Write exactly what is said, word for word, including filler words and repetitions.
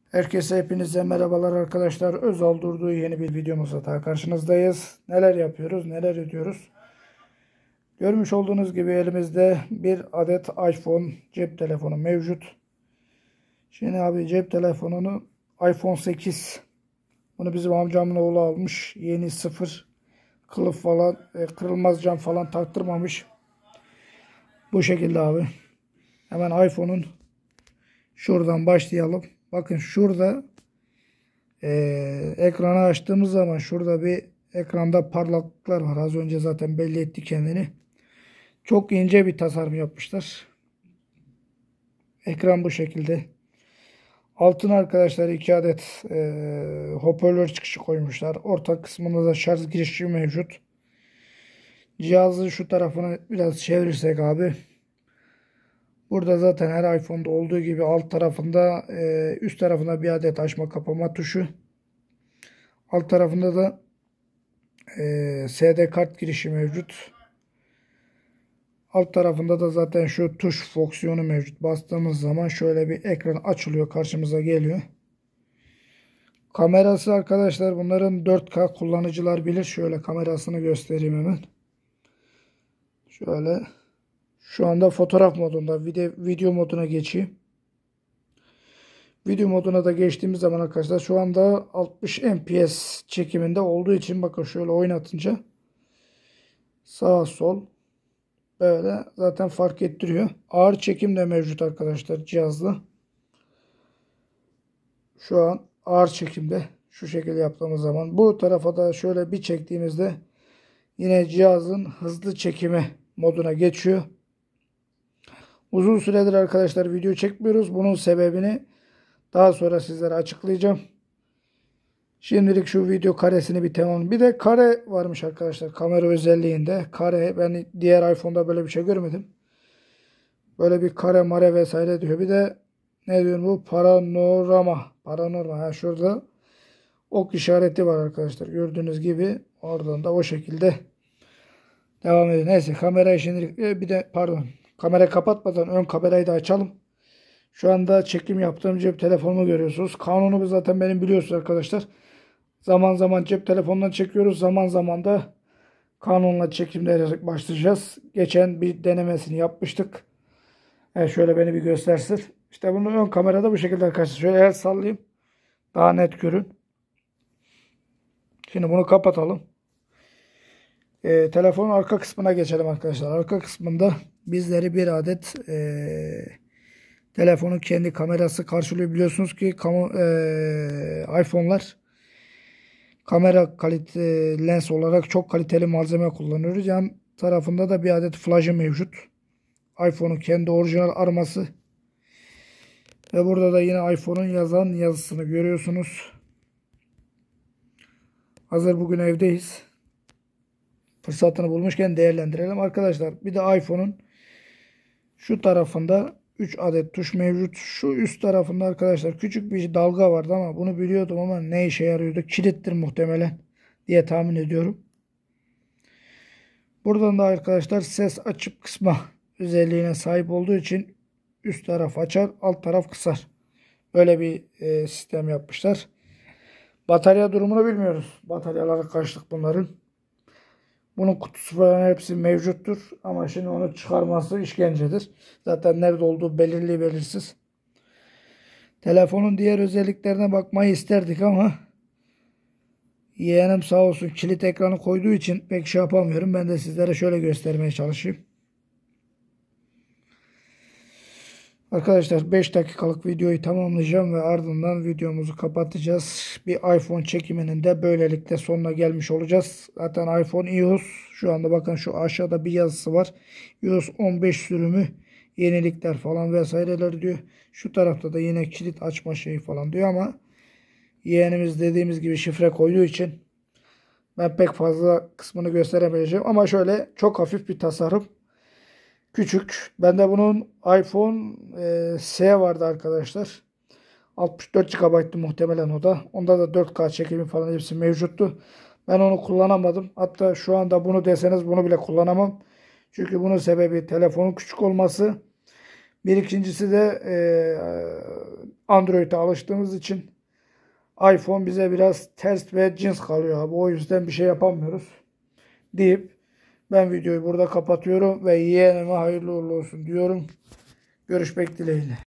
Herkese hepinize merhabalar arkadaşlar. Özal Durduğu yeni bir videomuzla daha karşınızdayız. Neler yapıyoruz, neler ediyoruz. Görmüş olduğunuz gibi elimizde bir adet iPhone cep telefonu mevcut. Şimdi abi cep telefonunu iPhone sekiz. Bunu bizim amcamın oğlu almış. Yeni sıfır kılıf falan, e, kırılmaz cam falan taktırmamış. Bu şekilde abi. Hemen iPhone'un şuradan başlayalım. Bakın şurada Ee, ekranı açtığımız zaman şurada bir ekranda parlaklıklar var. Az önce zaten belli etti kendini. Çok ince bir tasarım yapmışlar. Ekran bu şekilde. Altına arkadaşlar iki adet e, hoparlör çıkışı koymuşlar. Orta kısmında da şarj girişi mevcut. Cihazı şu tarafını biraz çevirirsek abi. Burada zaten her iPhone'da olduğu gibi alt tarafında e, üst tarafında bir adet açma kapama tuşu. Alt tarafında da e, S D kart girişi mevcut. Alt tarafında da zaten şu tuş fonksiyonu mevcut. Bastığımız zaman şöyle bir ekran açılıyor, karşımıza geliyor. Kamerası arkadaşlar bunların dört K kullanıcılar bilir. Şöyle kamerasını göstereyim hemen. Şöyle şu anda fotoğraf modunda, video, video moduna geçeyim. Video moduna da geçtiğimiz zaman arkadaşlar şu anda altmış F P S çekiminde olduğu için bakın şöyle oynatınca sağ sol böyle zaten fark ettiriyor. Ağır çekim de mevcut arkadaşlar cihazda. Şu an ağır çekimde şu şekilde yaptığımız zaman bu tarafa da şöyle bir çektiğimizde yine cihazın hızlı çekimi moduna geçiyor. Uzun süredir arkadaşlar video çekmiyoruz. Bunun sebebini daha sonra sizlere açıklayacağım. Şimdilik şu video karesini bir tamam. Bir de kare varmış arkadaşlar kamera özelliğinde. Kare, ben diğer iPhone'da böyle bir şey görmedim. Böyle bir kare mare vesaire diyor. Bir de ne diyorum bu? Panorama. Panorama. Ha, şurada ok işareti var arkadaşlar. Gördüğünüz gibi oradan da o şekilde devam ediyor. Neyse kamerayı şimdilik e, bir de pardon. Kamerayı kapatmadan ön kamerayı da açalım. Şu anda çekim yaptığım cep telefonumu görüyorsunuz. Kanunu zaten benim biliyorsunuz arkadaşlar. Zaman zaman cep telefonundan çekiyoruz. Zaman zaman da Canon'la çekimlere başlayacağız. Geçen bir denemesini yapmıştık. Evet, şöyle beni bir göstersin. İşte bunu ön kamerada bu şekilde arkadaşlar. Şöyle el sallayayım. Daha net görün. Şimdi bunu kapatalım. Ee, telefonun arka kısmına geçelim arkadaşlar. Arka kısmında bizleri bir adet ee, telefonun kendi kamerası karşılıyor. Biliyorsunuz ki ee, iPhone'lar kamera kalite lens olarak çok kaliteli malzeme kullanıyoruz. Yan tarafında da bir adet flaşı mevcut. iPhone'un kendi orijinal arması. Ve burada da yine iPhone'un yazan yazısını görüyorsunuz. Hazır bugün evdeyiz. Fırsatını bulmuşken değerlendirelim arkadaşlar. Bir de iPhone'un şu tarafında üç adet tuş mevcut. Şu üst tarafında arkadaşlar küçük bir dalga vardı ama bunu biliyordum ama ne işe yarıyordu? Kilittir muhtemelen diye tahmin ediyorum. Buradan da arkadaşlar ses açıp kısma özelliğine sahip olduğu için üst taraf açar, alt taraf kısar. Böyle bir e, sistem yapmışlar. Batarya durumunu bilmiyoruz. Bataryaları kaçlık bunların. Bunun kutusu falan hepsi mevcuttur. Ama şimdi onu çıkarması işkencedir. Zaten nerede olduğu belirli belirsiz. Telefonun diğer özelliklerine bakmayı isterdik ama yeğenim sağ olsun kilit ekranı koyduğu için pek şey yapamıyorum. Ben de sizlere şöyle göstermeye çalışayım. Arkadaşlar beş dakikalık videoyu tamamlayacağım ve ardından videomuzu kapatacağız. Bir iPhone çekiminin de böylelikle sonuna gelmiş olacağız. Zaten iPhone iOS şu anda bakın şu aşağıda bir yazısı var. iOS on beş sürümü yenilikler falan vesaireler diyor. Şu tarafta da yine kilit açma şeyi falan diyor ama yeğenimiz dediğimiz gibi şifre koyduğu için ben pek fazla kısmını gösteremeyeceğim. Ama şöyle çok hafif bir tasarım. Küçük. Bende bunun iPhone e, S vardı arkadaşlar. altmış dört gigabayt'tı muhtemelen o da. Onda da dört K çekimi falan hepsi mevcuttu. Ben onu kullanamadım. Hatta şu anda bunu deseniz bunu bile kullanamam. Çünkü bunun sebebi telefonun küçük olması. Bir ikincisi de e, Android'e alıştığımız için iPhone bize biraz ters ve cins kalıyor abi. O yüzden bir şey yapamıyoruz deyip ben videoyu burada kapatıyorum ve yeğenime hayırlı uğurlu olsun diyorum. Görüşmek dileğiyle.